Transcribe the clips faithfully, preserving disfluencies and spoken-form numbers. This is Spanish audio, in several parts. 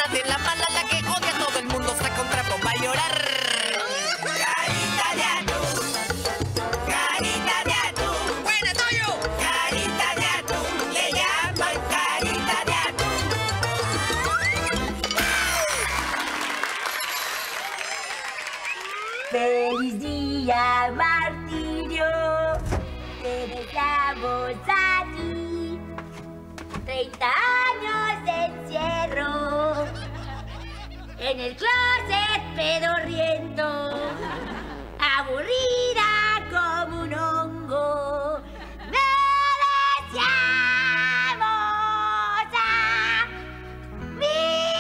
nadie, la mala, la que odia a todo el mundo, saca un trapo, va a llorar. Carita de atún, carita de atún. ¡Buena, Toyo! Carita de atún, le llaman carita de atún. ¡Feliz día, Martirio! Te deseamos a ti treinta años de encierro en el closet pedorriento, aburrida como un hongo. ¡Me deseamos a mí!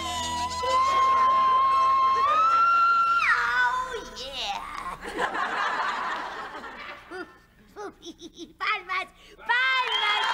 ¡Oh, yeah! ¡Palmas! ¡Palmas!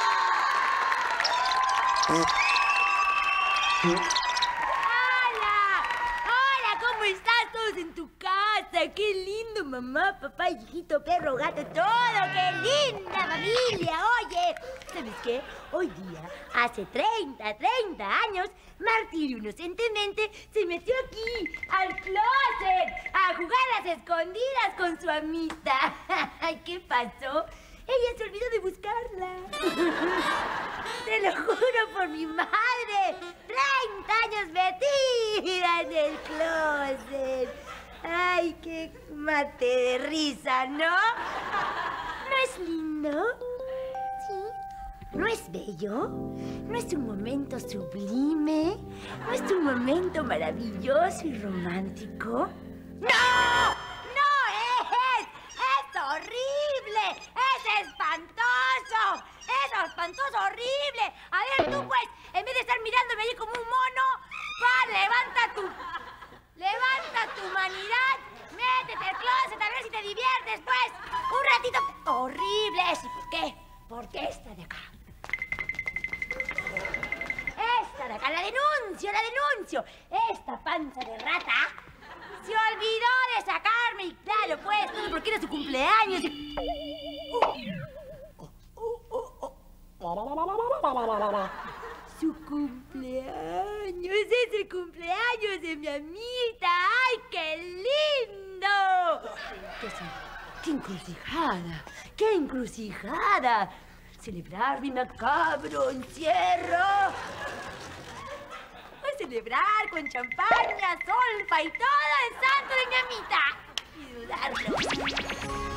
¡Hola! ¡Hola! ¿Cómo estás? Todos en tu casa. ¡Qué lindo, mamá, papá, hijito, perro, gato, todo! ¡Qué linda familia! Oye, ¿sabes qué? Hoy día, hace treinta, treinta años, Martirio inocentemente se metió aquí, al closet, a jugar a las escondidas con su amita. Ay, ¿qué pasó? Ella se olvidó de buscarla. Te lo juro por mi madre. treinta años metida en el closet. Ay, qué mate de risa, ¿no? ¿No es lindo? ¿Sí? ¿No es bello? ¿No es un momento sublime? ¿No es un momento maravilloso y romántico? ¡No! ¡No es! ¡Es horrible! ¡Es espantoso! ¡Es espantoso, horrible! A ver, tú pues, en vez de estar mirándome ahí como un mono, va, levanta tu... Levanta tu humanidad, métete al closet a ver si te diviertes, pues. Un ratito... ¡Horrible! ¿Sí? ¿Por qué? Porque esta de acá... Esta de acá, la denuncio, la denuncio. Esta panza de rata se olvidó de sacarme y claro, pues, todo porque era su cumpleaños. Y... Su cumpleaños, es el cumpleaños de mi amita. ¡Ay, qué lindo! ¿Qué, qué encrucijada? ¡Qué encrucijada! Celebrar mi macabro encierro. A celebrar con champaña, solfa y todo el santo de mi amita. Y dudarlo.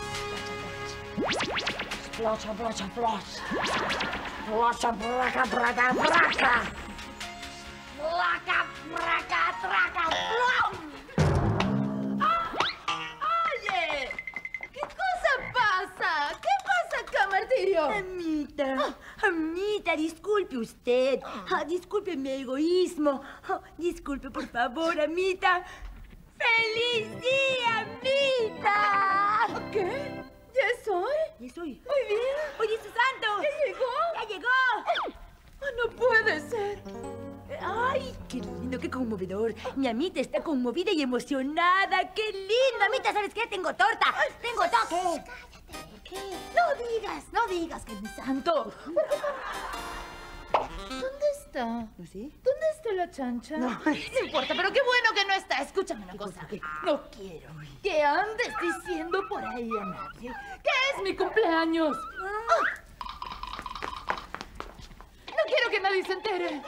Splash, splash, splash. Splash, braca, braca, braca. Braca, braca, traca, plum. ¡Oye! ¿Qué cosa pasa? ¿Qué pasa acá, Martirio? Amita, amita, disculpe usted. Ah, disculpe mi egoísmo. Ah, disculpe, por favor, amita. ¡Feliz día, amita! ¿Qué? ¿Ya es hoy? ¿Ya es hoy? Muy bien. ¡Hoy es su santo! ¿Ya llegó? ¡Ya llegó! Oh, no puede ser. ¡Ay, qué lindo, qué conmovedor! Mi amita está conmovida y emocionada. ¡Qué lindo! Amita, ¿sabes qué? Tengo torta. Tengo torta. ¿Qué? Cállate. ¿Qué? No digas, no digas que es mi santo. ¿Dónde está? ¿No sé? ¿Dónde está la chancha? No. No importa, pero qué bueno que no está. Escúchame una cosa. cosa? ¿Qué? No quiero que andes diciendo por ahí a nadie que es mi cumpleaños. Ah. No quiero que nadie se entere.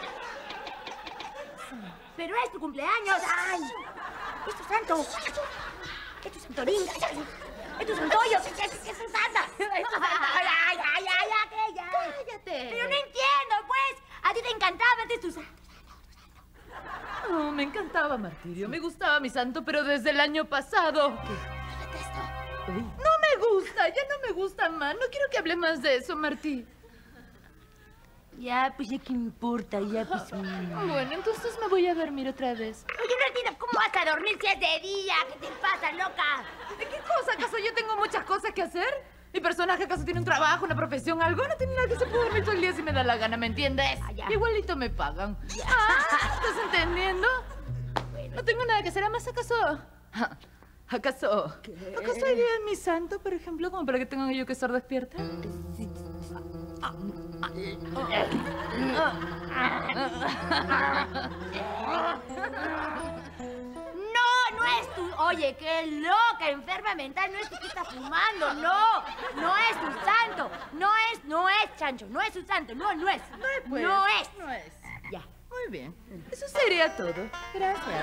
Pero es tu cumpleaños. ¡Ay! Es tu santo. Es tu santorín. Es tu santoyo. Es, es, es tu santa. ¡Ay, ay, ay, ay! Ya. Cállate. Pero no entiendo, pues. A ti te encantaba antes tu santo. Oh, me encantaba, Martirio. Me gustaba mi santo, pero desde el año pasado. ¿Qué? Lo detesto. No me gusta, ya no me gusta más. No quiero que hable más de eso, Martí. Ya, pues ya qué importa, ya pues... mm. Bueno, entonces me voy a dormir otra vez. Oye, Martina, ¿cómo vas a dormir si es de día? ¿Qué te pasa, loca? ¿De qué cosa? ¿Acaso yo tengo muchas cosas que hacer? ¿Mi personaje acaso tiene un trabajo, una profesión, algo? No tiene nada que hacer, puedo dormir todo el día si me da la gana, ¿me entiendes? Ah, ya. Igualito me pagan. Ya. Ah, ¿estás entendiendo? Bueno. No tengo nada que hacer, además, ¿acaso? ¿Acaso? ¿Qué? ¿Acaso hay día en mi santo, por ejemplo, como para que tenga yo que estar despierta? Sí. No, no es tu... Oye, qué loca, enferma mental, no es tu que está fumando, no. No es tu santo, no es, no es, Chancho, no es tu santo, no, no es. No es, pues. No es. No es. Ya. Muy bien. Eso sería todo. Gracias.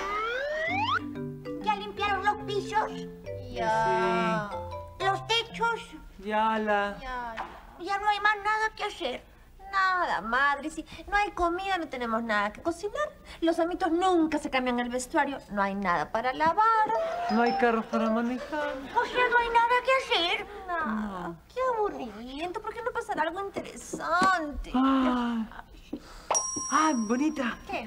¿Ya limpiaron los pisos? Ya. ¿Los techos? Ya la... Ya. Ya no hay más nada que hacer. Nada, madre. Si no hay comida, no tenemos nada que cocinar. Los amitos nunca se cambian el vestuario. No hay nada para lavar. No hay carros para manejar. O sea, no hay nada que hacer. Nada. Qué aburrimiento. ¿Por qué no pasará algo interesante? Ah, ah bonita. ¿Qué?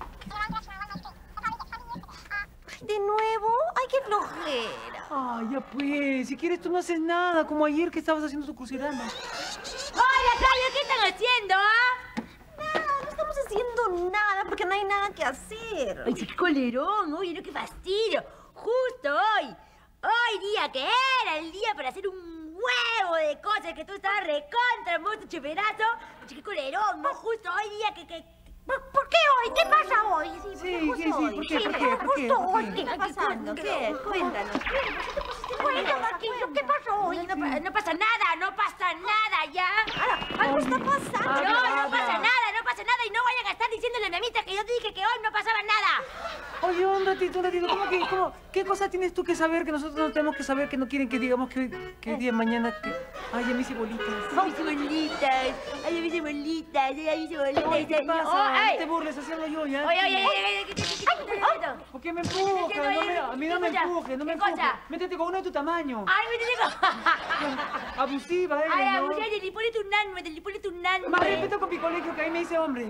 ¿De nuevo? ¡Ay, qué flojera! Ah, ya pues. Si quieres, tú no haces nada. Como ayer que estabas haciendo tu crucigrama. ¡Hola, Claudia! ¿Qué están haciendo, ah? Nada, no estamos haciendo nada porque no hay nada que hacer. Ay, sí, qué colerón. Oye, no, qué fastidio. Justo hoy. Hoy día que era el día para hacer un huevo de cosas que tú estabas recontra, monstruo cheperazo. Oye, qué colerón, ¿no? Justo hoy día que... que... ¿Por, ¿Por qué hoy? ¿Qué pasa hoy? Sí, ¿por qué sí, justo sí, hoy? ¿por qué? ¿Por qué? Sí, ¿Por qué? justo ¿Por hoy. qué? ¿Qué está pasando? ¿Qué? Cuéntanos. Cuéntame aquello. ¿Qué pasó hoy? No, pa- no pasa nada, no pasa nada ya. Algo está pasando. Habla, No, no habla. pasa nada, no pasa nada. Y no vayan a estar diciéndole a mi amita que yo dije que hoy no pasaba nada. Oye, un ratito, un ratito. ¿Cómo que, cómo, ¿Qué cosa tienes tú que saber que nosotros no tenemos que saber que no quieren que digamos que, hoy- que día mañana que... Ay, ya me hice bolitas. Ay, mis bolitas. Ay, mis bolitas. Ay, mis bolitas. Oye, ¿qué Oh, pasa? ay. No te burles, haciendo yo, ¿ya? Oye, oye, oye, oye, ¿qué- qué- qué- qué- qué- qué- ¿Por qué me ¿Qué empujas? estás haciendo No ahí? me, a mí no me ¿Qué cosa? empujes, no me ¿Qué cosa? empujes. Métete con uno de tu tamaño. Ay, me digo. Abusiva, eres, Ay, ¿no? abusé, le pone tu nombre, le pone tu nombre. Más respeto con mi colegio, que ahí me dice hombre.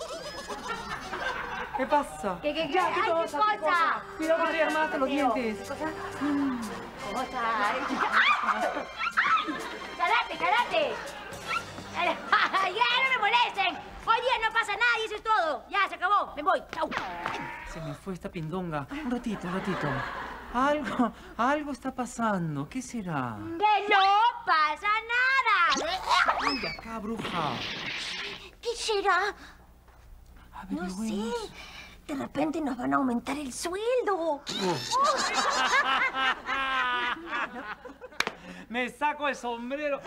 ¿Qué pasa? ¿Qué, qué, qué? Ya, Ay, ¿qué cosa? cosa? Cuidado que te armaste los Mateo. dientes. ¿Qué cosa? Cosa. ¡Calate, calate! ¡Ya, no me molesten! Hoy día no pasa nada y eso es todo. Ya, se acabó. Me voy. Chau. Se me fue esta pindonga. Un ratito, un ratito. Algo, algo está pasando. ¿Qué será? ¡Que no pasa nada! Ay, acá, bruja. ¿Qué será? A ver, No lo sé. vemos. De repente nos van a aumentar el sueldo. Me saco el sombrero.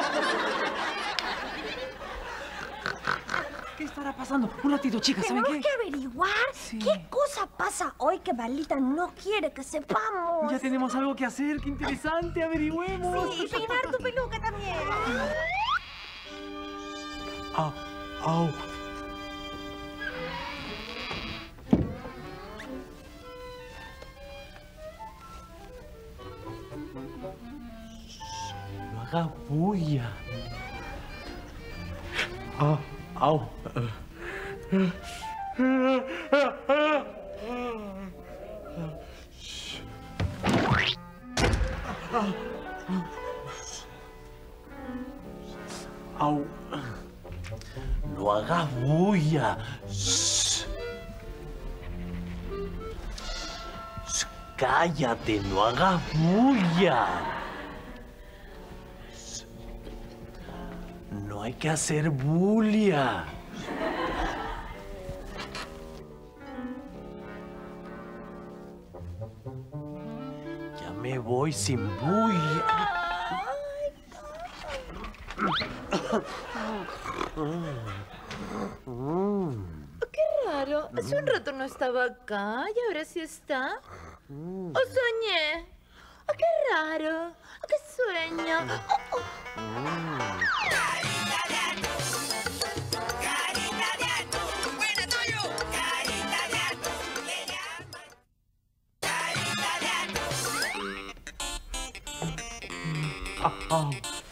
¿Qué estará pasando? Un ratito, chicas, ¿saben Tenemos qué? que averiguar Sí. qué cosa pasa hoy que Balita no quiere que sepamos. Ya tenemos algo que hacer. ¡Qué interesante! ¡Averigüemos! Sí, y peinar tu peluca también. Au, au. No haga bulla. Au, au. Au. No hagas bulla. Shh. Shh, cállate, no hagas bulla. Shh. No hay que hacer bulla. Ya me voy sin bulla. Qué raro. Hace un rato no estaba acá y ahora sí está. ¿O soñé? Oh, qué raro. Oh, qué sueño. Oh, oh. Carita de atún, carita de atún. ¡Buena, Toyo! Carita de atún, le llaman. Carita de atún. Au.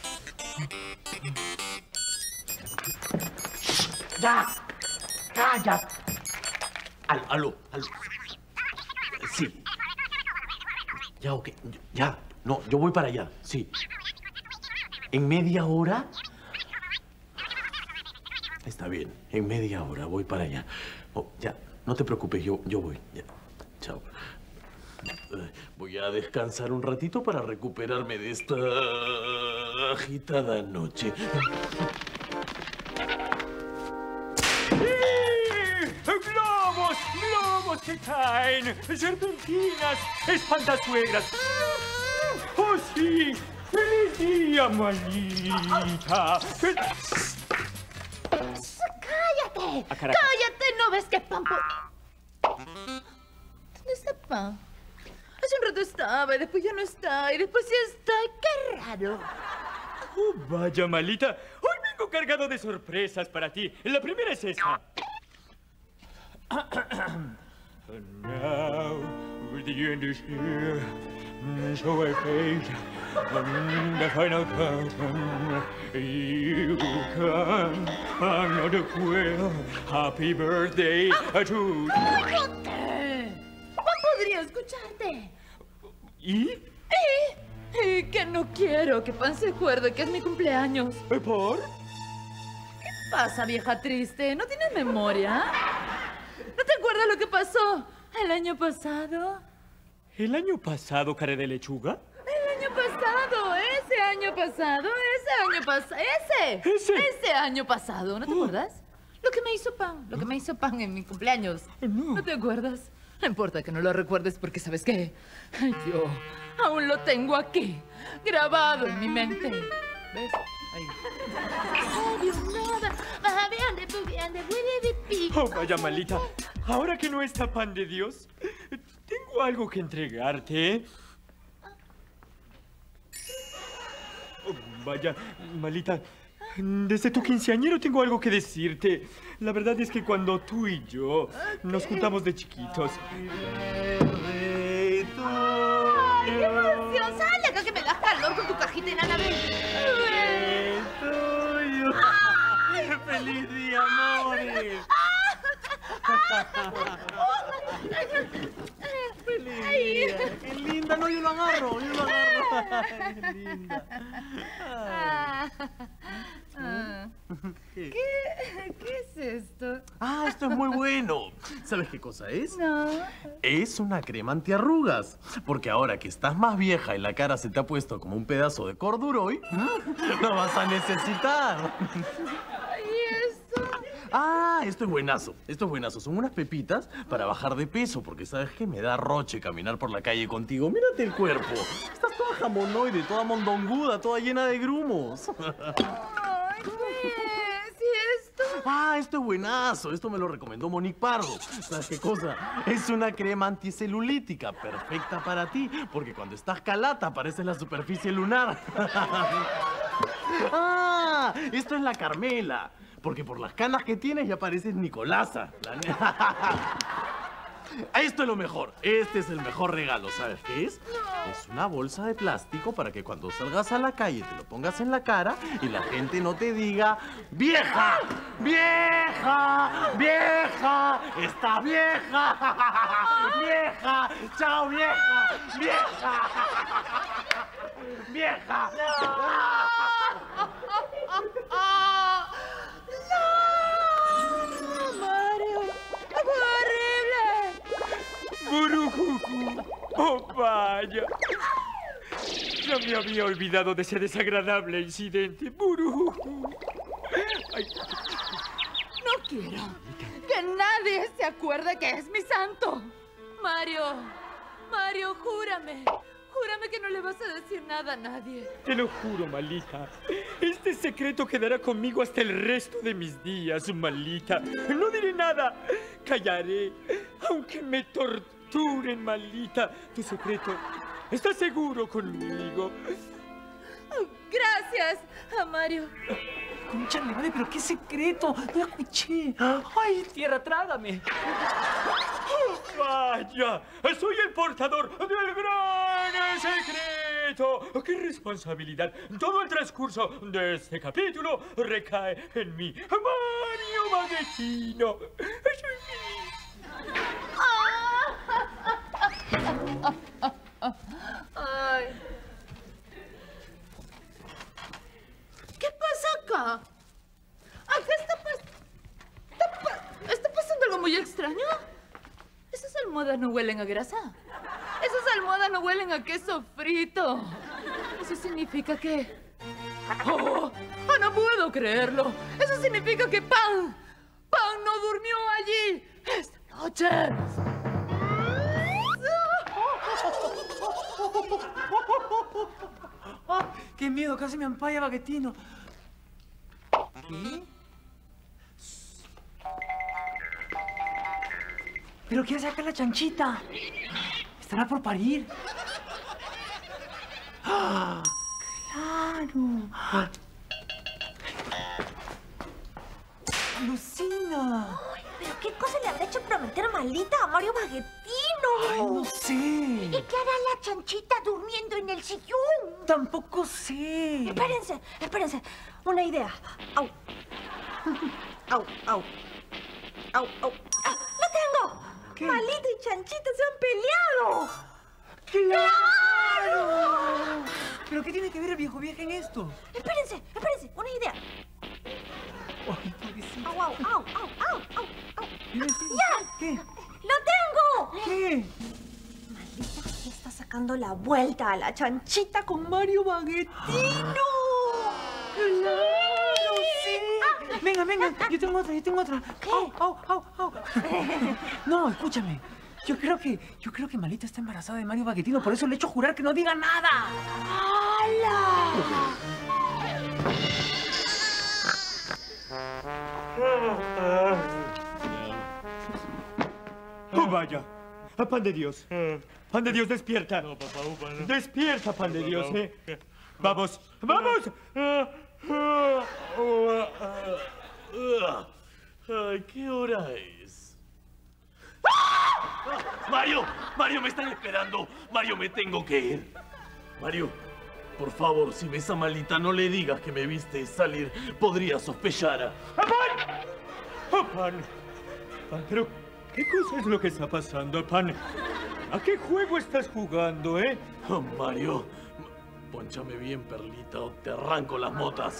¡Ya! ¡Calla! Aló, aló, aló. Sí. Ya, ok. Ya. No, yo voy para allá. Sí. ¿En media hora? Está bien. En media hora voy para allá. Oh, ya. No te preocupes. Yo, yo voy. Ya. Chao. Eh, Voy a descansar un ratito para recuperarme de esta... agitada noche. ¡Globos! ¡Globos que caen! ¡Serpentinas! ¡Espantasuegras! ¡Oh, sí! ¡Feliz día, Malita! ¡Cállate! Ah, carajo. ¡Cállate! ¿No ves que Pampo...? ¿Dónde está Pam? Hace un rato estaba y después ya no está y después sí está. ¡Qué raro! Oh, vaya, Malita. Hoy vengo cargado de sorpresas para ti. La primera es esa. And now the end is here, so I face the final curtain. You come, I'm not a quill. Happy birthday to... ¡Cállate! ¡No podría escucharte! ¿Y? Y, y que no quiero que Pan se acuerde que es mi cumpleaños. ¿Por? ¿Qué pasa, vieja triste? ¿No tienes memoria? ¿No te acuerdas lo que pasó el año pasado? ¿El año pasado, cara de lechuga? El año pasado, ese año pasado, ese año pasado, ese, Ese. ese año pasado, ¿no te acuerdas? Lo que me hizo Pan, lo que me hizo Pan en mi cumpleaños. No. ¿No te acuerdas? No importa que no lo recuerdes porque, ¿sabes qué? Yo aún lo tengo aquí, grabado en mi mente. ¿Ves? Ahí. Oh, vaya, Malita. Ahora que no está Pan de Dios, tengo algo que entregarte. Oh, vaya, Malita. Desde tu quinceañero tengo algo que decirte. La verdad es que cuando tú y yo nos juntamos de chiquitos... ¡Ay, qué emoción! ¡Sal de acá que me das calor con tu cajita en Anabel! ¡Tuyo! ¡Feliz día, amores! ¡Feliz día! ¡Qué linda! No, yo lo agarro, yo lo agarro. ¡Qué linda! Ah, ah. ¿Qué? ¿Qué es esto? Ah, esto es muy bueno. ¿Sabes qué cosa es? No. Es una crema antiarrugas. Porque ahora que estás más vieja y la cara se te ha puesto como un pedazo de corduroy, lo vas a necesitar. ¿Y esto? Ah, esto es buenazo. Esto es buenazo. Son unas pepitas para bajar de peso. Porque ¿sabes qué? Me da roche caminar por la calle contigo. Mírate el cuerpo. Estás toda jamonoide, toda mondonguda, toda llena de grumos. Ay, ¿qué? ¿Sí esto? Ah, esto es buenazo. Esto me lo recomendó Monique Pardo. ¿Sabes qué cosa? Es una crema anticelulítica perfecta para ti, porque cuando estás calata aparece en la superficie lunar. Ah, esto es la Carmela, porque por las canas que tienes ya pareces Nicolasa. La ne- Esto es lo mejor. Este es el mejor regalo. ¿Sabes qué es? Es una bolsa de plástico para que cuando salgas a la calle te lo pongas en la cara y la gente no te diga ¡Vieja! ¡Vieja! ¡Vieja! ¡Está vieja! ¡Vieja! ¡Chao, vieja! ¡Vieja! ¡Vieja! ¡Ah! ¡No! ¡Mario! ¡Horrible! ¡Burujuju! ¡Oh, vaya! Ya me había olvidado de ese desagradable incidente. ¡Burujuju! Ay, No quiero que nadie se acuerde que es mi santo. Mario, Mario, júrame. Júrame que no le vas a decir nada a nadie. te lo juro, Malita. Este secreto quedará conmigo hasta el resto de mis días, Malita. No diré nada. Callaré, aunque me torturen, Malita. Tu secreto está seguro conmigo. Oh, gracias, a Mario. Concha, mi madre, pero qué secreto. No escuché. Ay, tierra, trágame. ¡Oh, vaya! ¡Soy el portador del gran secreto! ¡Qué responsabilidad! Todo el transcurso de este capítulo recae en mí, Mario Maguechino. Ay. ¿Qué pasa acá? ¿Acá está, pas está, pa ¿Está pasando algo muy extraño? ¿Esas almohadas no huelen a grasa? ¿Esas almohadas no huelen a queso frito? Eso significa que Oh, oh, no puedo creerlo. Eso significa que Pan, Pan no durmió allí esta noche. ¡Ah! ¡Qué miedo! Casi me ampalla Baguetino. ¿Qué? ¿Pero qué hace acá la chanchita? ¿Estará por parir? ¡Ah! ¡Claro! ¡Alucina! Ay, ¿pero qué cosa le habrá hecho prometer Malita a Mario Baguetino? ¡Ay, no sé! ¿Y qué hará la chanchita durmiendo en el sillón? Tampoco sé. Espérense, espérense. Una idea. Au. Au, au. Au, au. ¡Ah! ¡Lo tengo! ¿Qué? Malita y Chanchita se han peleado. ¡Claro! ¿Pero qué tiene que ver el viejo vieja en esto? Espérense, espérense. Una idea. Ay, pobrecito. Au, au, au, au, au, au, au. Mira, sí. ¡Ya! ¿Qué? ¡Lo tengo! ¿Qué? Malita le está sacando la vuelta a la Chanchita con Mario Baguetino. ¡Claro, sí! Venga, venga, yo tengo otra, yo tengo otra. ¿Qué? Au, au, au, au. No, escúchame. Yo creo que, yo creo que Malita está embarazada de Mario Baguetino, por eso le he hecho jurar que no diga nada. ¡Hala! ¡Oh, vaya! ¡A Pan de Dios! ¡Pan de Dios, despierta! No, papá, upa, no. ¡Despierta, Pan de Dios! ¿eh? ¡Vamos! ¡Vamos! Ay, ¿qué hora es? ¡Ah! ¡Mario! ¡Mario, me están esperando! ¡Mario, me tengo que ir! Mario, por favor, si ves a Malita, no le digas que me viste salir. Podría sospechar a... ¡Pan! ¡Oh, Pan! Pan, pero ¿qué cosa es lo que está pasando, Pan? ¿A qué juego estás jugando, eh? Oh, Mario, pónchame bien, perlita, o te arranco las motas.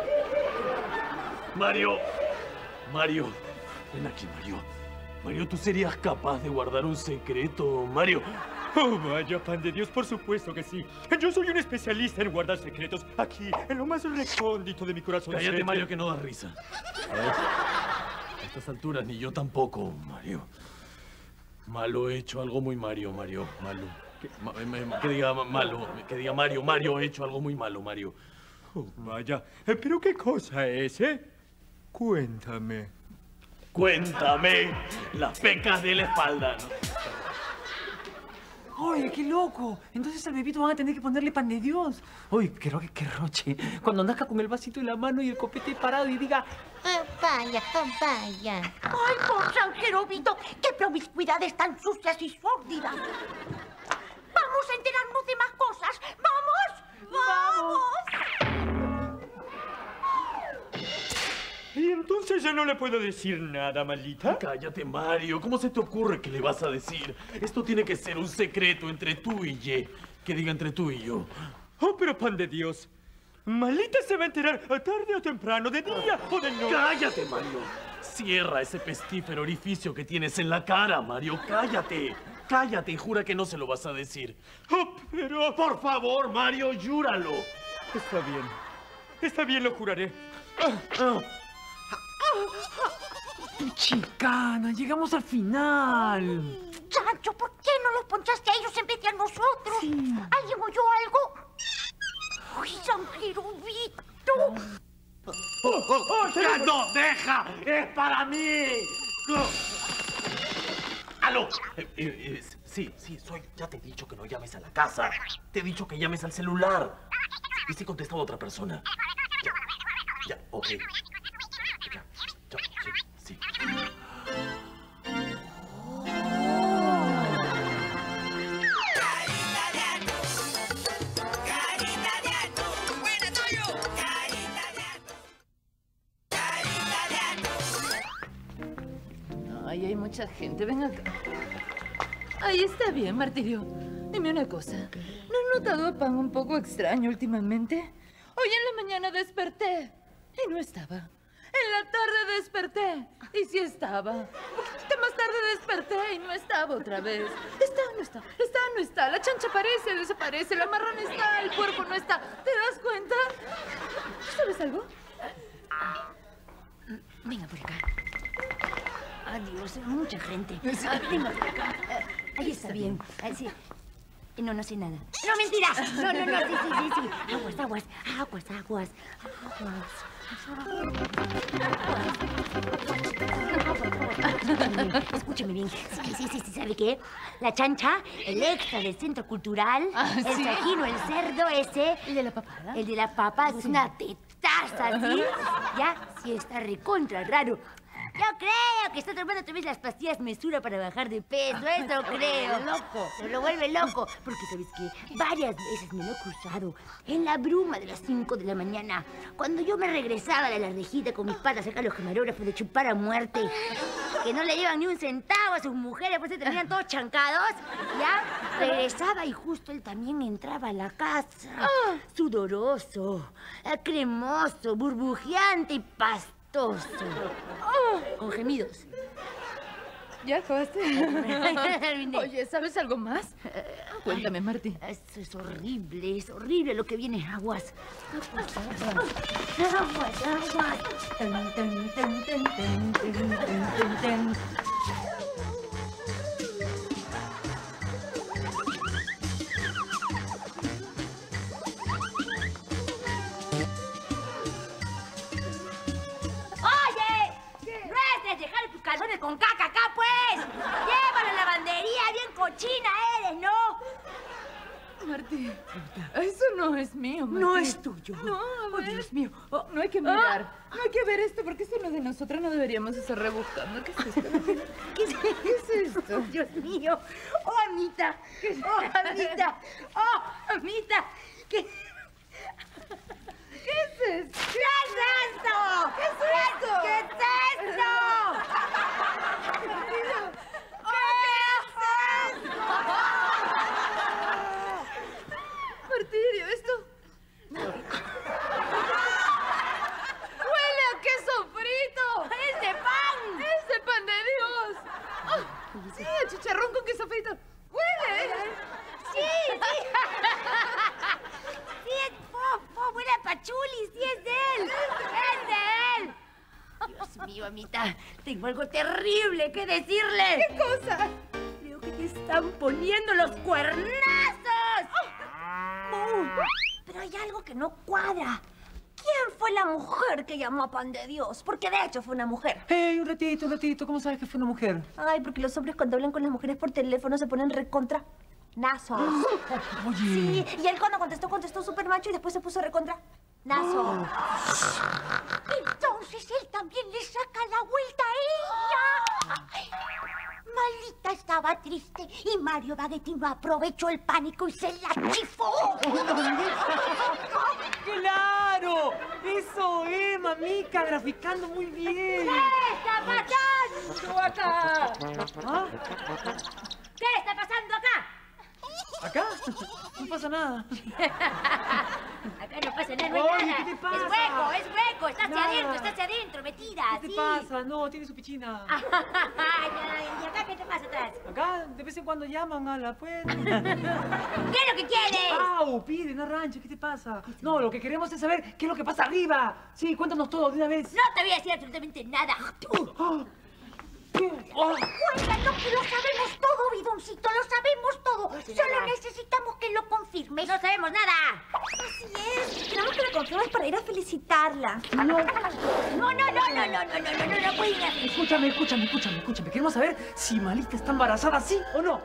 Mario, Mario, ven aquí, Mario. Mario, ¿tú serías capaz de guardar un secreto, Mario? Oh, vaya, Pan de Dios, por supuesto que sí. Yo soy un especialista en guardar secretos aquí, en lo más recóndito de mi corazón. Cállate, Mario, que no das risa. A estas alturas ni yo tampoco, Mario. Malo he hecho algo muy Mario, Mario, malo. Que, ma, me, que diga malo, que diga Mario, Mario, he hecho algo muy malo, Mario. Oh, vaya, pero ¿qué cosa es, eh? Cuéntame. Cuéntame las pecas de la espalda, ¿no? Oye, qué loco. Entonces al bebito van a tener que ponerle Pan de Dios. Oye, creo que qué roche. Cuando nazca con el vasito en la mano y el copete parado y diga... Papaya, papaya. ¡Ay, por San Jerovito! ¡Qué promiscuidades tan sucias y sórdidas! ¡Vamos a enterarnos de más cosas! ¡Vamos! ¡Vamos! ¿Y entonces yo no le puedo decir nada, Malita? Cállate, Mario. ¿Cómo se te ocurre que le vas a decir? Esto tiene que ser un secreto entre tú y Ye. Que diga entre tú y yo. Oh, pero Pan de Dios. Malita se va a enterar tarde o temprano, de día o de noche. ¡Cállate, Mario! Cierra ese pestífero orificio que tienes en la cara, Mario. ¡Cállate! ¡Cállate y jura que no se lo vas a decir! Oh, pero... ¡Por favor, Mario, júralo! Está bien. Está bien, lo juraré. Ah, Chicana, llegamos al final. Chancho, ¿por qué no los ponchaste a ellos en vez de a nosotros? Sí. ¿Alguien oyó algo? ¡Uy, San Jerovito! oh, oh, oh, ¡Ya no! ¡Deja! ¡Es para mí! No. ¡Aló! Eh, eh, eh, sí, sí, soy... Ya te he dicho que no llames a la casa. Te he dicho que llames al celular. Y sí contestado a otra persona. Ya, ya, ok. Ya, ya, sí, sí. Ay, hay mucha gente. Ven acá. Ahí está bien, Martirio. Dime una cosa. ¿No has notado a Pan un poco extraño últimamente? Hoy en la mañana desperté y no estaba. En la tarde desperté y sí estaba. Un poquito más tarde desperté y no estaba otra vez. Está, no está, está, no está. La chancha aparece, desaparece, la marrana está, el puerco no está. ¿Te das cuenta? ¿Sabes algo? Venga por acá. Adiós, mucha gente. Ah, venga por acá. Ah, ahí está bien. Ah, sí. No, no sé nada. No, mentira. No, no, no, sí, sí, sí, sí. Aguas, aguas, aguas, aguas, aguas. Escúcheme bien. Sí, sí, sí, sí, ¿sabe qué? La chancha, el extra del centro cultural, Ah, el ¿sí? sajino, el cerdo ese. ¿El de la papada? El de la papa es una tetaza, ¿sí? Ya, sí está recontra raro. Yo creo que está tomando otra vez las pastillas mesura para bajar de peso, eso creo. Loco. Se lo vuelve loco. Porque, ¿sabes qué? Varias veces me lo he cruzado en la bruma de las cinco de la mañana. Cuando yo me regresaba de la rejita con mis patas acá a los camarógrafos de chupar a muerte. Que no le llevan ni un centavo a sus mujeres, pues se terminan todos chancados. Ya, regresaba y justo él también entraba a la casa. Sudoroso, cremoso, burbujeante y pastoso. Con gemidos. ¿Ya acabaste? Terminé. Oye, ¿sabes algo más? Cuéntame, Martí. Esto es horrible, es horrible lo que viene. Aguas. Aguas, aguas, aguas. Tan, tan, tan, tan, tan, tan, tan, tan. Calzones con caca acá, pues. Llévalo a la lavandería, bien cochina eres, ¿no? Martí, eso no es mío, Martí. No es tuyo. No, a Oh, ver. Dios mío. Oh, No hay que mirar. No hay que ver esto porque esto no es de nosotras. No deberíamos estar rebuscando. ¿Qué es esto? ¿Qué es, qué es esto? Dios mío. Oh, Amita. Oh, Amita. Oh, Amita. ¿Qué? ¿Qué es esto? ¿Qué es esto? ¿Qué es esto? ¿Qué es esto? Martirio, esto. ¡Huele a queso frito! ¡Es de pan! ¡Es de pan de Dios! ¡Ah! Sí, a chicharrón con queso frito. ¡Huele! ¡Sí, sí! ¡Sí, es fofo! ¡Huele a pachuli! ¡Sí, es de él! ¡Es de él! Dios mío, Amita, tengo algo terrible que decirle. ¿Qué cosa? Creo que te están poniendo los cuernazos. Oh, pero hay algo que no cuadra. ¿Quién fue la mujer que llamó a Pan de Dios? Porque de hecho fue una mujer. Hey, un ratito, un ratito. ¿Cómo sabes que fue una mujer? Ay, porque los hombres cuando hablan con las mujeres por teléfono se ponen recontra nazos. Oye. Sí, y él cuando contestó, contestó súper macho y después se puso recontra nazo. Entonces él también le saca la vuelta a ella. Malita estaba triste y Mario Baguettino aprovechó el pánico y se la chifó. ¡Claro! Eso es, mamica, graficando muy bien. ¿Qué está pasando acá? ¿Ah? ¿Qué está pasando acá? ¿Acá? No pasa nada. Acá no pasa nada, no hay Oye, nada. ¿qué te pasa? Es hueco, es hueco. Está hacia Nada. adentro, está hacia adentro, metida. ¿Qué te sí. pasa? No, tiene su pichina. Ay, ¿y acá qué te pasa atrás? Acá de vez en cuando llaman a la puerta. ¿Qué es lo que quieres? ¡Au! Pide, no rancho, ¿qué te pasa? No, lo que queremos es saber qué es lo que pasa arriba. Sí, cuéntanos todo de una vez. No te voy a decir absolutamente nada. Ah, ¿qué? Ah. Cuéntanos que lo sabemos todo, bidoncito, lo sabemos todo. Solo necesitamos que lo confirmes. No sabemos nada. Así es. Queremos que lo confirmes para ir a felicitarla. No, no, no, no, no, no, no, no, no, no, no pueden hacer. Escúchame, escúchame, escúchame, escúchame. Queremos saber si Malita está embarazada, ¿sí o no?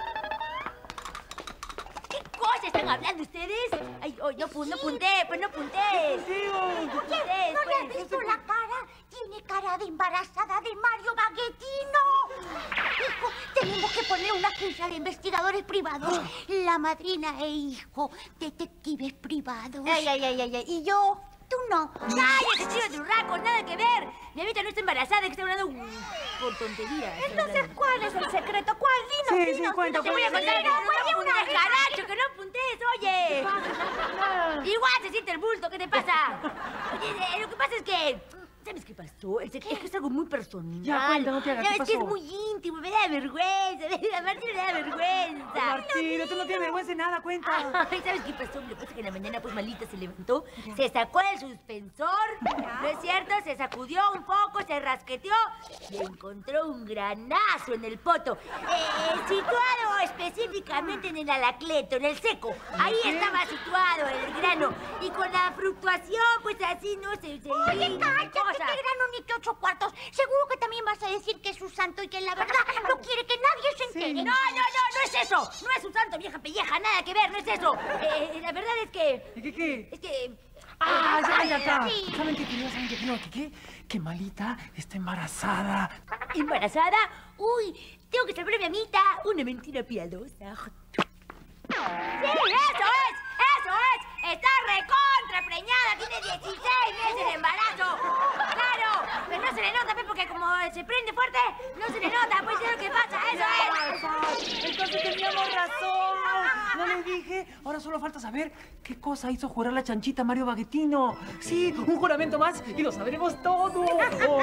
¿Qué cosas están hablando ustedes? Ay, oh, no, pu- no punté, pues no punté. Digo, ¿Qué quieres, ¿No le has pues? visto la cara? Tiene cara de embarazada de Mario Baguettino. Hijo, tenemos que poner una agencia de investigadores privados. La madrina e hijo, detectives privados. Ay, ay, ay, ay, ay. ¿Y yo? Tú no. ¡Cállate, chido de urraco! ¡Nada que ver! Mi amita no está embarazada, que está hablando uh, por tonterías. está Entonces, hablando. ¿cuál es el secreto? ¿Cuál? Dinos, Sí, sí, dinos, cuenta, dinos. Te voy a contar que No, no oye, apuntes, una vez. caracho, que no apuntes, oye. Igual se siente el bulto, ¿qué te pasa? Oye, eh, lo que pasa es que ¿Sabes qué pasó? Es, es que es algo muy personal. Ya, cuenta, no te hagas, Ya ¿qué ves que es pasó? muy íntimo, me da vergüenza. A Martín le da vergüenza. Martín, tú no tienes vergüenza de nada, cuenta. Ay, ¿sabes qué pasó? Lo que pasa es que en la mañana, pues, Malita se levantó, se sacó el suspensor, ¿no es cierto? Se sacudió un poco, se rasqueteó y encontró un granazo en el poto, eh, situado específicamente en el alacleto, en el seco. Ahí estaba situado el grano. Y con la fluctuación, pues, así, no se... se Oye, cállate, cosa. que grano ni que ocho cuartos. Seguro que también vas a decir que es su santo y que la verdad no quiere que nadie se entere. No, no, no, no es eso. No es un santo, vieja pelleja, nada que ver, no es eso. Eh, la verdad es que... ¿Y qué qué? Es que... Ah, ya, ya está. Sí. ¿Saben qué quería? ¿Saben qué quería? ¿Qué qué? Que Malita está embarazada. ¿Embarazada? Uy, tengo que salvar a mi amita. Una mentira piadosa. ¡Sí, eso es! ¡Eso es! ¡Está recontra preñada! ¡Tiene dieciséis meses de embarazo! ¡Claro! Pero no se le nota, pues, porque como se prende fuerte, no se le nota. Pues es lo que pasa, eso es. Entonces teníamos razón. No les dije. Ahora solo falta saber qué cosa hizo jurar la chanchita Mario Baguetino. Sí, un juramento más y lo sabremos todo. Oh,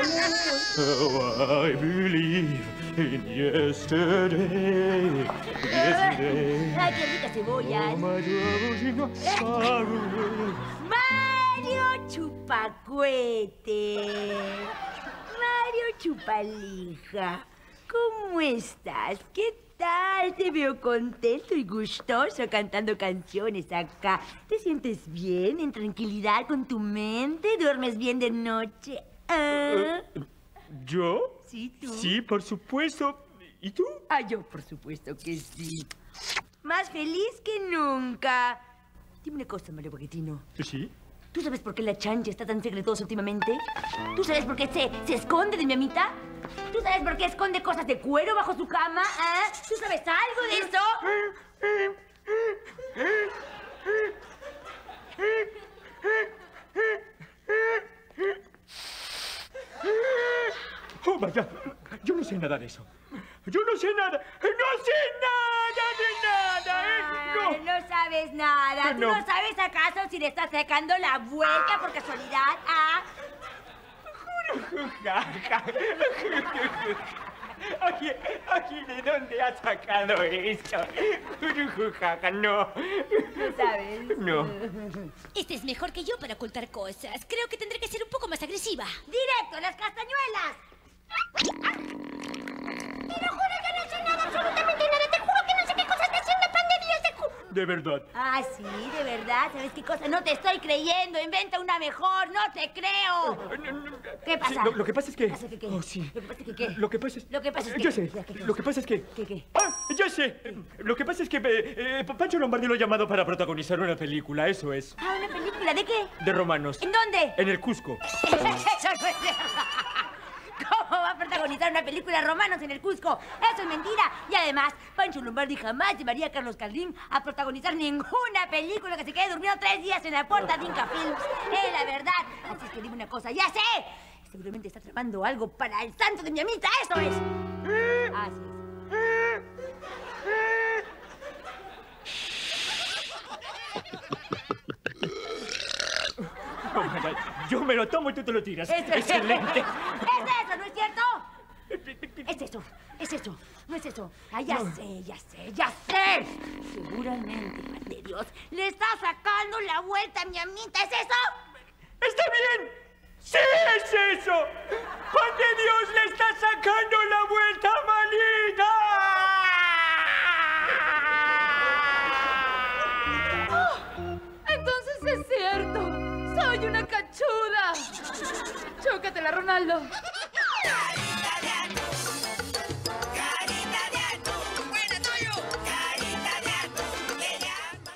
Oh, I believe in yesterday. Yesterday. ¡Ay, qué rica cebolla! Oh, my troubles in sorrow. Mario Chupacuete. Mario Chupalija. ¿Cómo estás? ¿Qué tal? Te veo contento y gustoso cantando canciones acá. ¿Te sientes bien, en tranquilidad con tu mente? ¿Duermes bien de noche? ¿Ah? ¿Yo? Sí, tú. Sí, por supuesto. ¿Y tú? Ah, yo por supuesto que sí. Más feliz que nunca. Dime una cosa, Mario Baguetino. ¿Sí? ¿Tú sabes por qué la chancha está tan secretosa últimamente? ¿Tú sabes por qué se, se esconde de mi amita? ¿Tú sabes por qué esconde cosas de cuero bajo su cama? ¿Ah? ¿Tú sabes algo de eso? Oh, vaya. Yo no sé nada de eso. Yo no sé nada. ¡No sé nada de nada! ¿eh? Ay, ¡No! no sabes nada. ¿Tú no. No. sabes acaso si le estás sacando la vuelta por casualidad? ¿Ah? Oye, oye, ¿de dónde has sacado eso? No. No sabes. No. Este es mejor que yo para ocultar cosas. Creo que tendré que ser un poco más agresiva. ¡Directo, las castañuelas! Te lo juro que no sé nada, absolutamente nada. Te juro que no sé qué cosas me hacen de pan de días de cu... De verdad. Ah, sí, de verdad. ¿Sabes qué cosa? No te estoy creyendo. Inventa una mejor. No te creo. ¿Qué pasa? Lo, lo que pasa es que... ¿Pasa que qué? Oh, sí. Lo que pasa es que qué. Lo que pasa es... Lo que pasa es que... Yo sé. Ya, ¿qué Lo que pasa es que... ¿Qué, qué? ¡Ah! ¡Ya sé! Lo que pasa es que eh, eh, Pancho Lombardi lo ha llamado para protagonizar una película, eso es. Ah, ¿una película? ¿De qué? De romanos. ¿En dónde? En el Cusco. Eso no es cierto. ¿Cómo va a protagonizar una película de romanos en el Cusco? Eso es mentira. Y además, Pancho Lombardi jamás llevaría a Carlos Caldín a protagonizar ninguna película que se quede durmiendo tres días en la puerta de Inca Films. Es la verdad. Así es que dime una cosa. ¡Ya sé! Seguramente está tramando algo para el santo de mi amita. ¡Eso es! Así es. Oh, my God. Yo me lo tomo y tú te lo tiras. Eso es. Excelente. Es eso, ¿no es cierto? Es eso, es eso, no es eso. Ah, ya sé, ya sé, ya sé. Seguramente, Juan de Dios, le está sacando la vuelta a mi amita, ¿es eso? ¡Está bien! ¡Sí es eso! ¡Juan de Dios le está sacando la vuelta a Malita! Entonces es cierto. Soy una cachuda. Chócatela, Ronaldo. Carita de atún, carita de atún, buena tuyo. Carita de atún, le llaman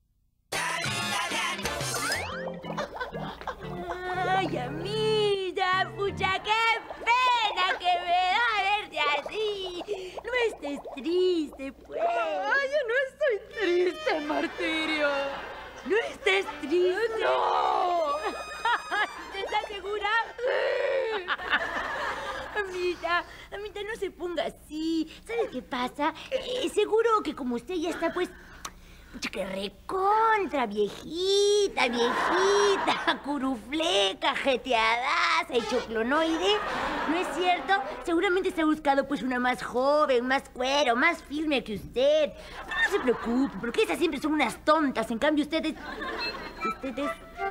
carita de atún. Ay, amita, pucha, qué pena que me da verte así. No estés triste, pues. Ay, yo no estoy triste, Martirio. No estés triste. ¡No! ¿Estás segura? Sí. Amita, amita, no se ponga así. ¿Sabes qué pasa? Eh, seguro que como usted ya está, pues, Pucha, que recontra, viejita, viejita, curufleca, jeteadaza y choclonoide. ¿No es cierto? Seguramente se ha buscado pues una más joven, más cuero, más firme que usted. Pero no se preocupe, porque esas siempre son unas tontas. En cambio, ustedes... Ustedes...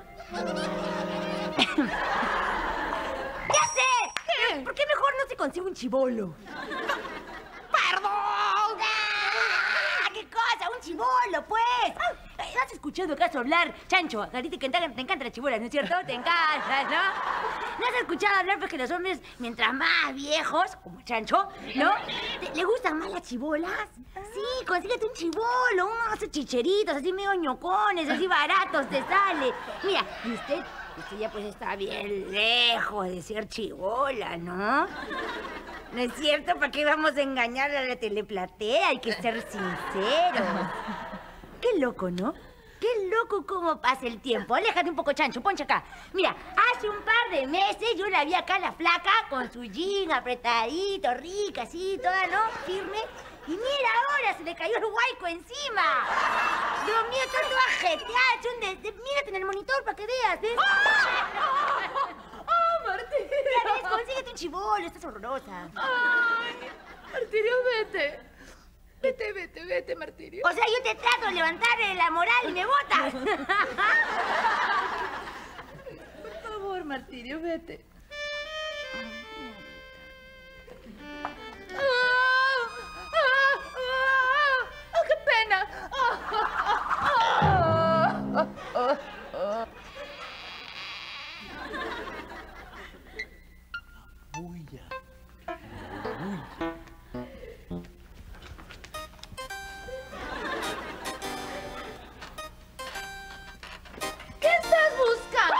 ¡Ya sé! ¿Qué? ¿Por qué mejor no se consigue un chibolo? ¡Perdón! ¡Ah! ¿Qué cosa? ¡Un chibolo, pues! ¿No has escuchado acaso hablar, Chancho? A ti te encantan, te encantan las chibolas, ¿no es cierto? Te encantan, ¿no? ¿No has escuchado hablar porque los hombres, mientras más viejos, como Chancho, ¿no? ¿Te- ¿Le gustan más las chibolas? Sí, consíguete un chibolo, unos chicheritos, así medio ñocones, así baratos te sale. Mira, y usted, usted ya pues está bien lejos de ser chibola, ¿no? ¿No es cierto? ¿Para qué vamos a engañar a la teleplatea? Hay que ser sinceros. Qué loco, ¿no? Qué loco cómo pasa el tiempo. Aléjate un poco, Chancho, ponche acá. Mira, hace un par de meses yo la vi acá la flaca con su jean apretadito, rica, así, toda, ¿no? Firme. Y mira ahora, se le cayó el huaico encima. Dios mío, está toda jeteada, hecho un des- de- mírate en el monitor para que veas, ¿ves? ¡Oh, Martirio! Ya ves, consíguete un chibolo, estás horrorosa. ¡Ay! Martirio, vete. Vete, vete, vete, Martirio. O sea, yo te trato de levantar la moral y me botas. Por favor, Martirio, vete. ¡Ah! ¡Ah! ¡Ah! ¡Ah! ¡Qué pena! ¡Ah! ¡Ah! ¡Ah! ¡Ah! ¡Ah! Bulla. ¿Qué estás buscando?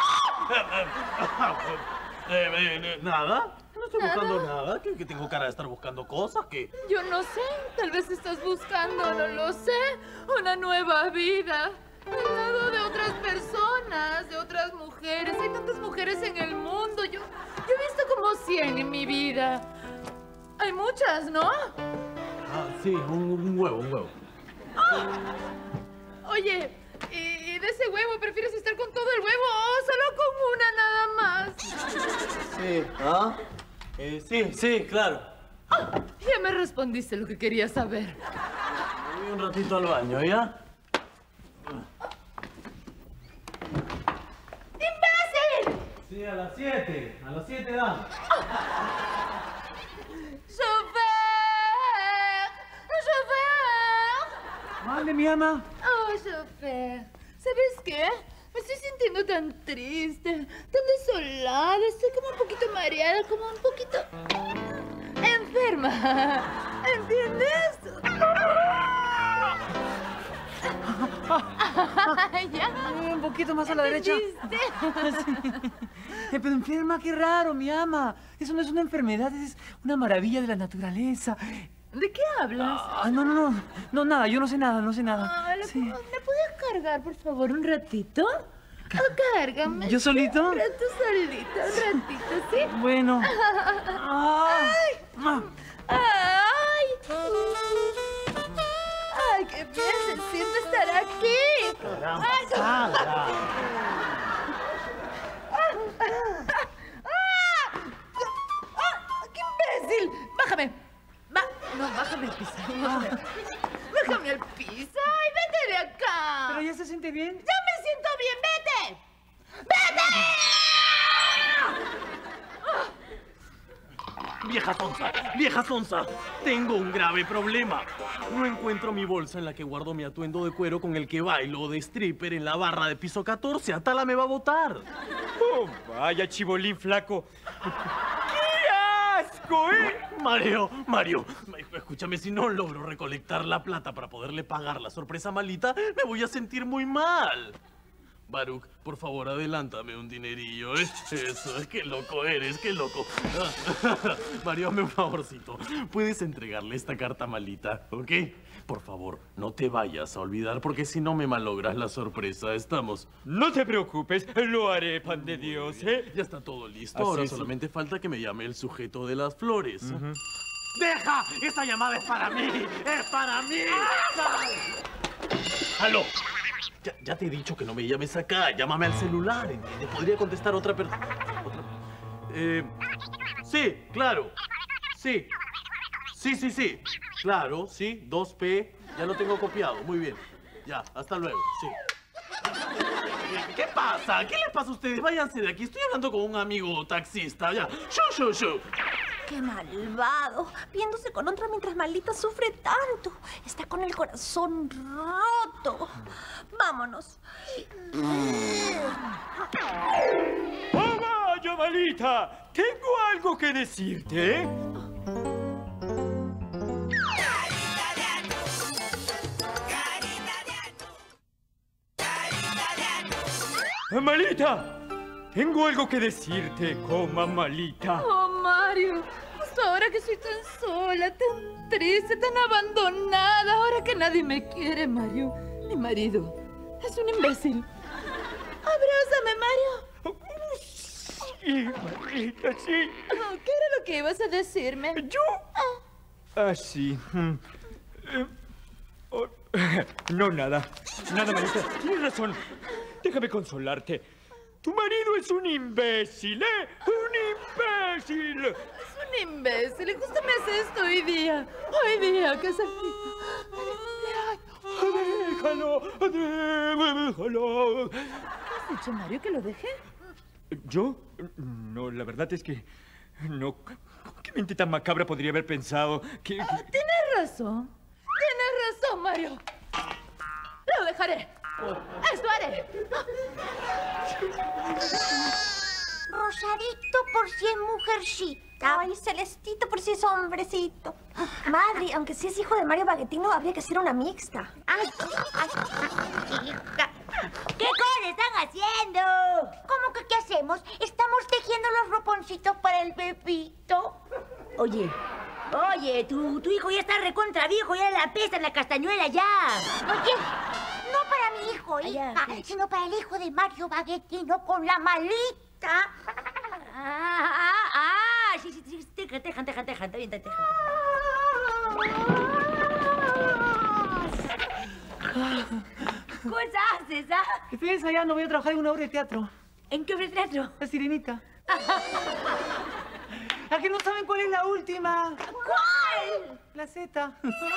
Eh, eh, eh, ¿Nada? No estoy buscando nada. ¿Que, que tengo cara de estar buscando cosas? ¿Qué? Yo no sé. Tal vez estás buscando, no lo sé, una nueva vida. Al lado de otras personas, de otras mujeres. Hay tantas mujeres en el mundo. Yo, yo he visto como cien en mi vida. Hay muchas, ¿no? Ah, sí, un, un huevo, un huevo. Oye, ¿y de ese huevo prefieres estar con todo el huevo o solo con una nada más? Sí, ¿ah? Eh, sí, sí, claro. Ah, ya me respondiste lo que quería saber. Voy un ratito al baño, ¿ya? ¡Imbécil! Sí, a las siete. A las siete dan. ¡Chofer! ¡Chofer! Mande, mi ama. Oh, chofer, ¿sabes qué? Me estoy sintiendo tan triste, tan desolada, estoy como un poquito mareada, como un poquito enferma. ¿Entiendes? ¿Ya? Eh, un poquito más a la derecha. ¿Entendiste? Eh, pero enferma, qué raro, mi ama. Eso no es una enfermedad, es una maravilla de la naturaleza. ¿De qué hablas? Ah, no, no, no. No, nada, yo no sé nada, no sé nada. Ah, ¿le Sí. puedo- ¿Me puedes cargar, por favor, un ratito? Oh, cárgame. ¿Yo solito? Un rato solito, un ratito, ¿sí? Bueno. Ah. Ah. ¡Ay! ¡Ay, qué bien se siente estar aquí! Caramba, ¡Ay, no! salga. ¡Ah! ¡Ah! ¡Qué imbécil! ¡Bájame! Va... No, bájame al piso. Bájame, bájame al piso. ¡Ay, vete de acá! ¿Pero ya se siente bien? ¡Ya me siento bien! ¡Vete! ¡Vete! Vieja sonza, vieja sonza, tengo un grave problema. No encuentro mi bolsa en la que guardo mi atuendo de cuero con el que bailo de stripper en la barra de piso catorce. Atala me va a botar. Oh, vaya, chibolín flaco. ¡Qué asco, eh! Mario, Mario, escúchame, si no logro recolectar la plata para poderle pagar la sorpresa malita, me voy a sentir muy mal. Baruch, por favor, adelántame un dinerillo, ¿eh? Eso, es que loco eres, qué loco. Mario, hazme un favorcito. Puedes entregarle esta carta malita, ¿ok? Por favor, no te vayas a olvidar, porque si no me malogras la sorpresa. ¿Estamos? No te preocupes, lo haré, pan de Dios, ¿eh? Ya está todo listo. Así Ahora es. solamente falta que me llame el sujeto de las flores. ¡Deja! ¡Esa llamada es para mí! ¡Es para mí! ¡Aló! Ya, ya te he dicho que no me llames acá. Llámame al celular, ¿entiendes? Podría contestar otra persona. Otra... Eh... Sí, claro. Sí. Sí, sí, sí. Claro, sí. dos P. Ya lo tengo copiado. Muy bien. Ya, hasta luego. Sí. ¿Qué pasa? ¿Qué les pasa a ustedes? Váyanse de aquí. Estoy hablando con un amigo taxista. Ya. ¡Shu, shu, shu! ¡Qué malvado! Viéndose con otra mientras Maldita sufre tanto. Está con el corazón roto. Vámonos. ¡Oh, vaya, Maldita! Tengo algo que decirte, ¿eh? ¡Malita! Tengo algo que decirte, coma Malita. Oh, Mario, justo ahora que soy tan sola, tan triste, tan abandonada, ahora que nadie me quiere, Mario. Mi marido es un imbécil. Abrázame, Mario. Sí, Malita, sí. Oh, ¿qué era lo que ibas a decirme? ¿Yo? Ah, sí. Mm. Eh, oh, no, nada. Nada, Malita. Tienes razón. Déjame consolarte. Tu marido es un imbécil, ¿eh? ¡Un imbécil! Es un imbécil y justo me hace esto hoy día. Hoy día, que es el... ¡Déjalo! ¡Déjalo! ¿Qué has dicho, Mario, que lo deje? ¿Yo? No, la verdad es que... No... ¿Qué mente tan macabra podría haber pensado que... Oh, tienes razón. Tienes razón, Mario. Lo dejaré. ¡Esto haré! Rosadito por si es mujercita. Ay, Celestito por si es hombrecito. Madre, aunque si es hijo de Mario Baguetino, habría que ser una mixta. Ay, ay, hija. ¿Qué cosa están haciendo? ¿Cómo que qué hacemos? Estamos tejiendo los roponcitos para el Pepito. Oye, oye, tu, tu hijo ya está recontra viejo, ya la pesa en la castañuela ya. Oye, no para mi hijo, Ah, ya, hija, sí. sino para el hijo de Mario Baguetino con la malita. Ah, ah, ah, sí, sí, sí, tejan, tejan, tejan, tejan, está bien, tejan. ¿Qué haces, ah? Estoy ensayando, voy a trabajar en una obra de teatro. ¿En qué obra de teatro? La Sirenita. ¿A que no saben cuál es la última? ¿Cuál? La Z.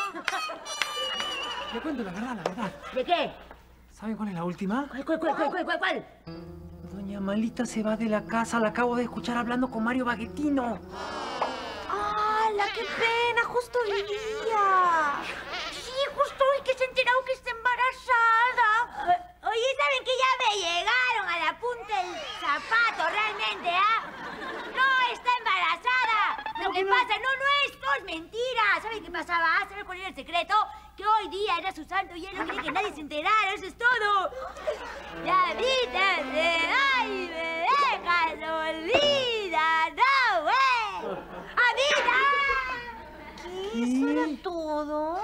Le cuento la verdad, la verdad. ¿De qué? ¿Saben cuál es la última? ¿Cuál, cuál, cuál, cuál, cuál, cuál, cuál? Doña Malita se va de la casa, la acabo de escuchar hablando con Mario Baguetino. ¡Hala, qué pena! Justo hoy día. Sí, justo hoy que se enteró que está embarazada. O- Oye, ¿saben que ya me llegaron a la punta del zapato realmente, ah? No, está embarazada. Lo que pasa, no, no, esto es mentira. ¿Saben qué pasaba? Ah, ¿saben cuál era el secreto? Que hoy día era su santo y él no quería que nadie se enterara. Eso es todo. La vida se va y me deja dolida. ¡No, güey! ¡Amiga! ¿Qué? ¿Eso era todo?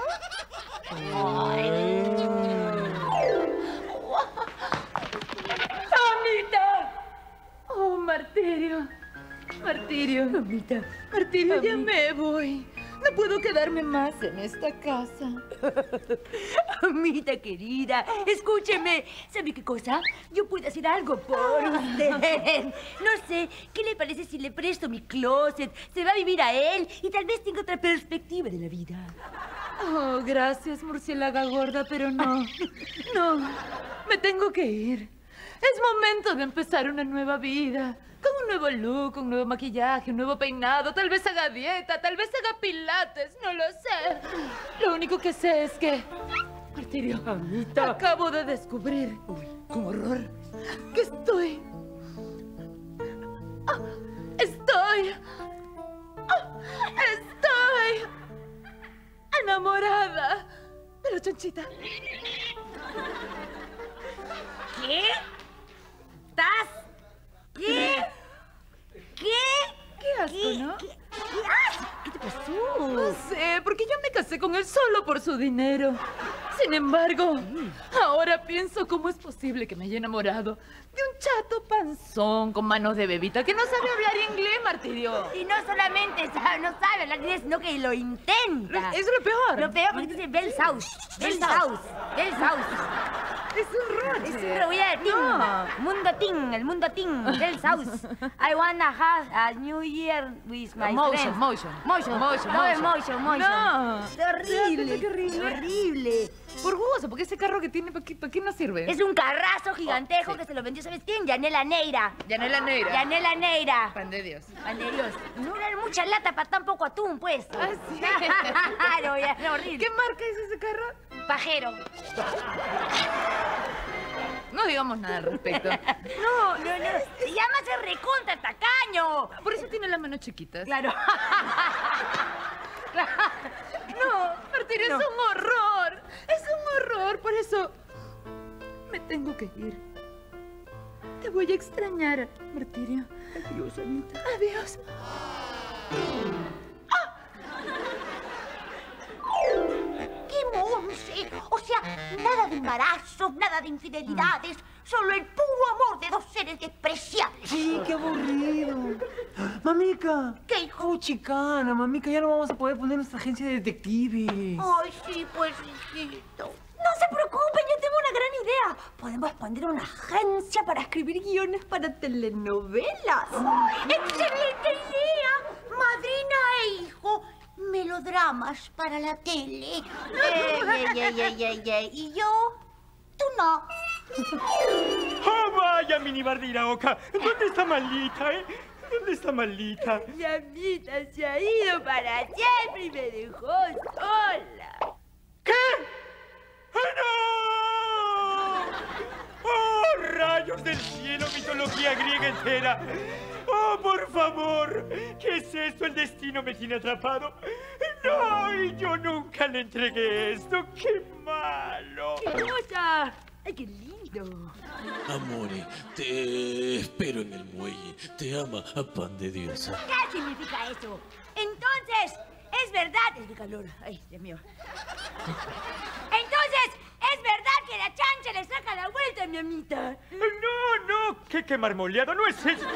¡Mamita! ¡Oh, Martirio! Martirio. Mamita. Martirio, ya me voy. No puedo quedarme más en esta casa. Amita querida, escúcheme. ¿Sabe qué cosa? Yo puedo hacer algo por usted. No sé, ¿qué le parece si le presto mi closet? Se va a vivir a él y tal vez tenga otra perspectiva de la vida. Oh, gracias, murciélaga gorda, pero no. No, me tengo que ir. Es momento de empezar una nueva vida. Con un nuevo look, un nuevo maquillaje, un nuevo peinado. Tal vez haga dieta, tal vez haga pilates, no lo sé. Lo único que sé es que... Martirio, Amita. acabo de descubrir, con horror, que estoy... Ah, estoy... ah, estoy... enamorada de la chanchita. ¿Qué? ¿Estás? ¿Qué? ¿Qué? Qué asco, ¿no? ¿Qué, qué, ay, ¿qué te pasó? No sé, porque yo me casé con él solo por su dinero. Sin embargo, ahora pienso cómo es posible que me haya enamorado de un chato panzón con manos de bebita que no sabe hablar inglés, Martirio. Y no solamente sabe, no sabe hablar inglés, sino que lo intenta. Es lo peor. Lo peor porque dice Bell's House. Bell's House. Bell's House. Es un roche. Es un rollera de ting. No. Mundo ting, el mundo ting. Bell's House. I wanna have a new year with my Motion, friends. motion. Motion. Motion, Todo es motion. motion, motion. No. Es horrible. Qué horrible. Horrible. Burbujoso, porque ese carro que tiene, ¿para qué, para qué nos sirve? Es un carrazo gigantejo Oh, sí. que se lo vendió, ¿sabes quién? Yanela Neira. Yanela Neira. Yanela Neira. Pan de Dios. Pan de Dios. No era mucha lata para tan poco atún, pues. Ah, sí. Claro, ya, horrible. ¿Qué marca es ese carro? Pajero. No digamos nada al respecto. No, no, no. Se llama ser recontra tacaño. Por eso tiene las manos chiquitas. Claro. No, Martirio, No. es un horror. Es un horror. Por eso me tengo que ir. Te voy a extrañar, Martirio. Adiós, Anita. Adiós. ¡Qué monse! O sea, nada de embarazos, nada de infidelidades, solo el puro amor de dos seres despreciables. Sí, qué aburrido. Mamica. ¿Qué, hijo? Oh, chicana, mamica, ya no vamos a poder poner nuestra agencia de detectives. Ay, sí, pues, hijito. No se preocupen, yo tengo una gran idea. Podemos poner una agencia para escribir guiones para telenovelas. ¡Excelente idea! Madrina e hijo, melodramas para la tele. Ey, ey, ey, ey, ey, ey. ¿Y yo? Tú no. ¡Oh, vaya, mini Bardiraoka! ¿Dónde está Malita, eh? ¿Dónde está Malita? Mi amita se ha ido para siempre y me dejó sola. ¿Qué? ¡Ay, no! ¡Oh, rayos del cielo, mitología griega entera! ¡Oh, por favor! ¿Qué es esto? El destino me tiene atrapado. ¡No! Y yo nunca le entregué esto. ¡Qué malo! ¡Qué cosa! ¡Ay, qué lindo! Amore, te espero en el muelle. Te ama a Pan de Diosa. ¿Qué significa eso? Entonces, es verdad... Es de calor. Ay, Dios mío. Entonces, es verdad que la chancha le saca la vuelta a mi amita. ¡No, no! ¡Qué, qué marmoleado! ¡No es eso!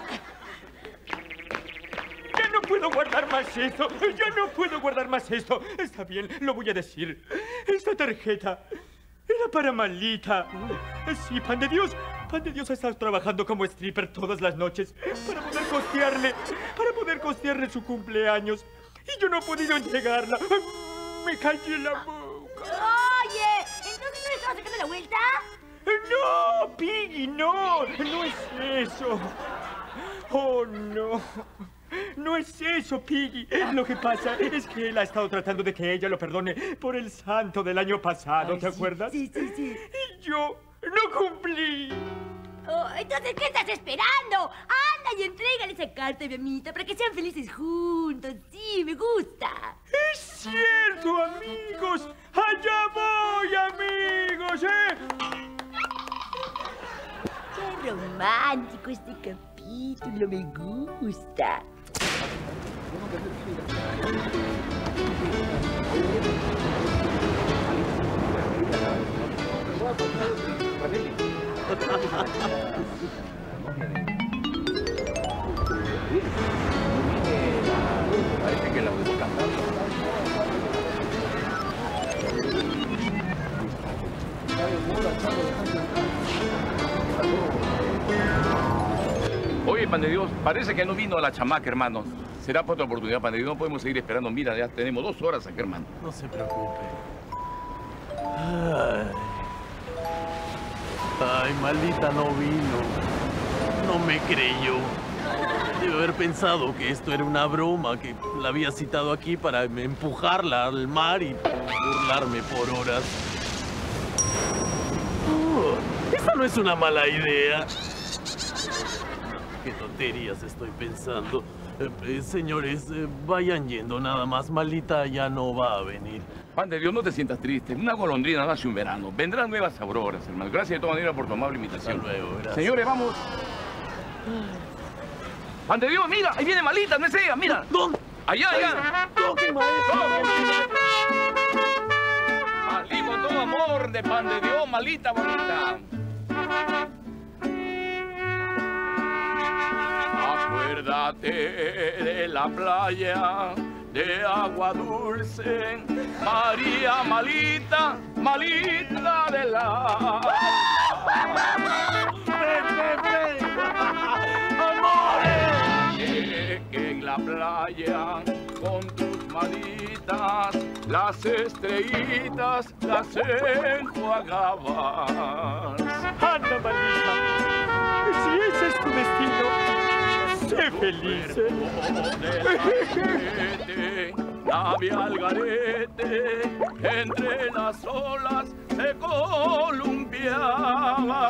¡Ya no puedo guardar más esto! ¡Ya no puedo guardar más esto! Está bien, lo voy a decir. Esta tarjeta era para Malita. Sí, Pan de Dios. Pan de Dios ha estado trabajando como stripper todas las noches para poder costearle, para poder costearle su cumpleaños. Y yo no he podido entregarla. Me callé la boca. Oye, ¿entonces no le estaba sacando la vuelta? ¡No, Piggy, no! ¡No es eso! ¡Oh, no! No es eso, Piggy. Lo que pasa es que él ha estado tratando de que ella lo perdone por el santo del año pasado, Ay, ¿te sí, acuerdas? Sí, sí, sí. Y yo no cumplí. Oh, entonces, ¿qué estás esperando? Anda y entrégale esa carta a mi amita para que sean felices juntos. Sí, me gusta. ¡Es cierto, amigos! ¡Allá voy, amigos, eh! Qué romántico este capítulo, me gusta. Parece que la voy cantando. Oye, Pan de Dios, parece que no vino la chamaca, hermano. Será por otra oportunidad, Pan de Dios. No podemos seguir esperando. Mira, ya tenemos dos horas aquí, hermano. No se preocupe. Ay, Ay maldita no vino. No me creyó. Debe haber pensado que esto era una broma, que la había citado aquí para empujarla al mar y burlarme por horas. Oh, esta no es una mala idea. Qué tonterías estoy pensando. Eh, eh, señores, eh, vayan yendo nada más. Malita ya no va a venir. Pan de Dios, no te sientas triste. Una golondrina no hace un verano. Vendrán nuevas auroras, hermano. Gracias de todas maneras por tu amable invitación. Hasta luego, gracias. Señores, vamos. Pan de Dios, mira, ahí viene Malita, no es ella, mira. ¿Dónde? Allá, allá. ¡Toque, maestro! Salimos todos amor de pan de Dios, malita bonita. Acuérdate de la playa de agua dulce, María malita, malita de la... ¡Ven, ven, ven! ¡Amores! Que, que en la playa con tus manitas las estrellitas las enjuagabas. Anda, malita. Si ese es tu destino, sé feliz. Nave al garete, entre las olas se columpiaba.